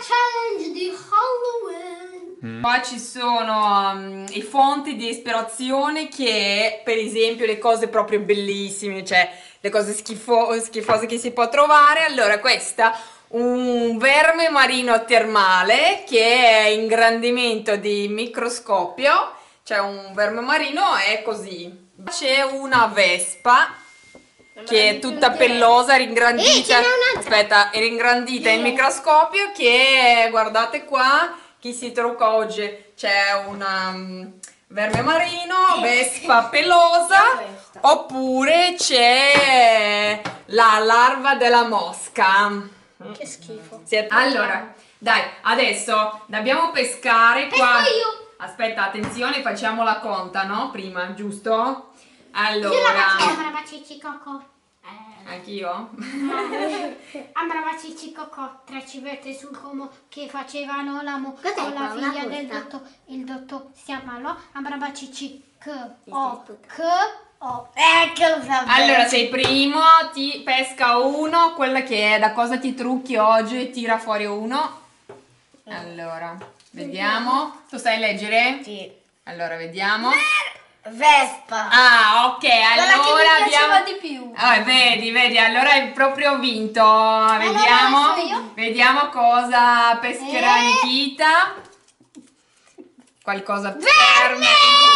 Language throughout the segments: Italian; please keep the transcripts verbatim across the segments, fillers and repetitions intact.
challenge di Halloween. Mm. Qua ci sono um, i fonti di ispirazione, che per esempio le cose proprio bellissime, cioè le cose schifo schifose che si può trovare. Allora, questa, un verme marino termale che è ingrandimento di microscopio, cioè un verme marino è così. C'è una vespa che è tutta pellosa, ringrandita, aspetta, è ringrandita in microscopio, che guardate qua, chi si trucca oggi, c'è una um, verme marino, vespa pelosa, oppure c'è la larva della mosca. Che schifo. Allora, dai, adesso dobbiamo pescare qua. Pesco io. Aspetta, attenzione, facciamo la conta, no? Prima, giusto? Allora, Io la faccio. Ambrava cicci cocco. Anch'io? Ambrava cicci cocco. Tre civette sul como che facevano l'amo con la figlia del dottor. Il dottor si chiamava Ambrava cicci c o c o. Ecco, allora, sei primo, ti pesca uno, quella che è da cosa ti trucchi oggi, tira fuori uno. Allora, vediamo. Tu sai leggere? Sì. Allora, vediamo. Vespa. Ah, ok, allora abbiamo di più. Ah, vedi, vedi, allora hai proprio vinto. Vediamo. Allora Vediamo cosa pescherà eh. Nikita. Qualcosa per me.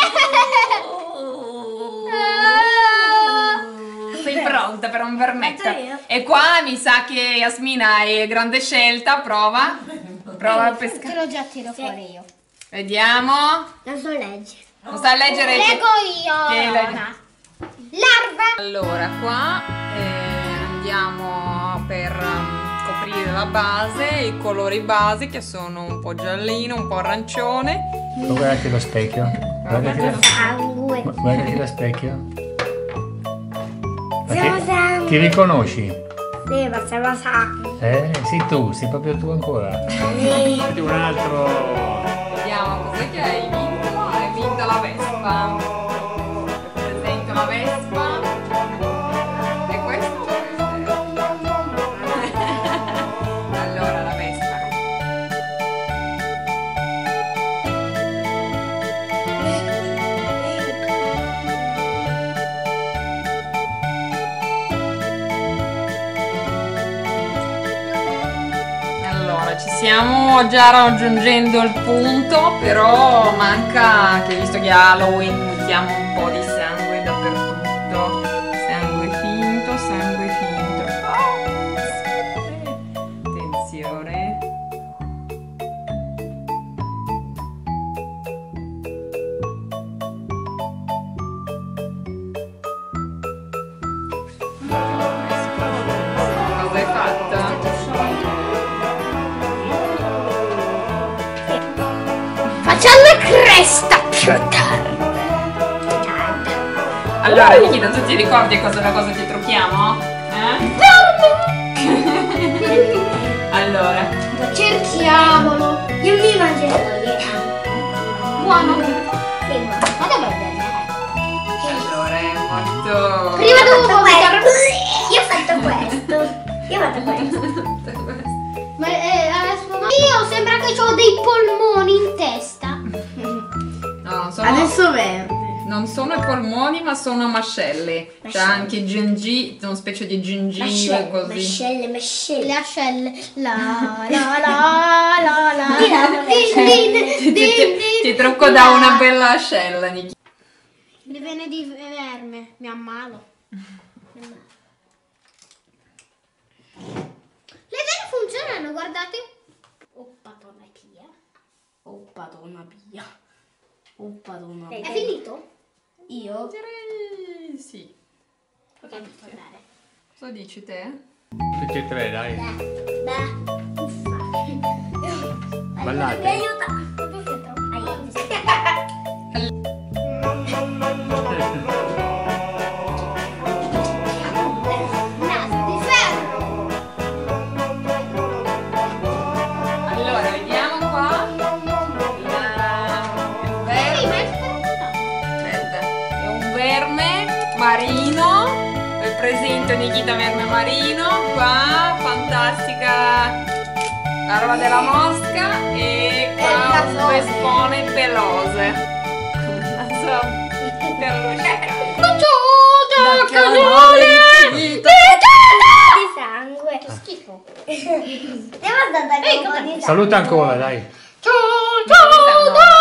Sei pronta per un vermetto? E qua mi sa che Yasmina hai grande scelta, prova. Prova a pescare. Te l'ho già tiro sì. fuori io. Vediamo. Non so leggere. Non sta a leggere? Leggo io. Che le... Larva. Allora, qua eh, andiamo per um, coprire la base, i colori base che sono un po' giallino, un po' arancione. Guardati lo specchio. Guardati lo, sangue. guardati lo specchio. Ti, ti riconosci? Sì, ma siamo sangue. Eh, sei tu, sei proprio tu ancora. Sì. Di un altro. Vediamo cos'è che hai vinto. Hai vinto la Vespa. Presento la Vespa. E questo? Allora, la Vespa. Allora, ci stiamo già raggiungendo il punto, però manca che, visto che è Halloween, mettiamo un po' di sangue dappertutto. Sangue finto, sangue finto. Oh, attenzione. Cosa hai fatto? Facciamo la cresta più tardi. Allora, Nikita, tu ti ricordi cosa, da cosa ti trucchiamo? Eh? Allora, cerchiamolo. Io mi mangerò. Buono. Sì, ma dov'è bene? allora è molto... Prima devo vomitare. Io ho fatto questo. Io ho fatto questo. Ma eh, adesso io sembra che ho dei polmoni in testa. No, non sono, Adesso verde. non sono i polmoni, ma sono mascelle. C'è anche gengive, una specie di gengive così. Mascelle, mascelle. Le ascelle. La la la la la. Din, din, Ti, din, ti, din, ti trucco da una bella ascella, Nikita. Le vene di verme. Mi ammalo. Le vene funzionano, guardate. Oppa, donna pia. Oppa, donna pia. Oppa, donna pia. È finito? Io? Direi sì. Potete tornare. Cosa dici te? Tutti e tre, dai. Beh, uffa. Ballate. Mi aiuta. Aiuto. Naso di ferro. Allora, vediamo qua. La... Sì, ma è Aspetta, è un verme marino, presento Nikita verme marino, qua, fantastica La roba della mosca e qua un nasone. vespone pelose. Con un naso peluche. Di sangue. Schifo. Devo andare a un po' di sangue. Saluta ancora, dai. Ciao, ciao, ciao.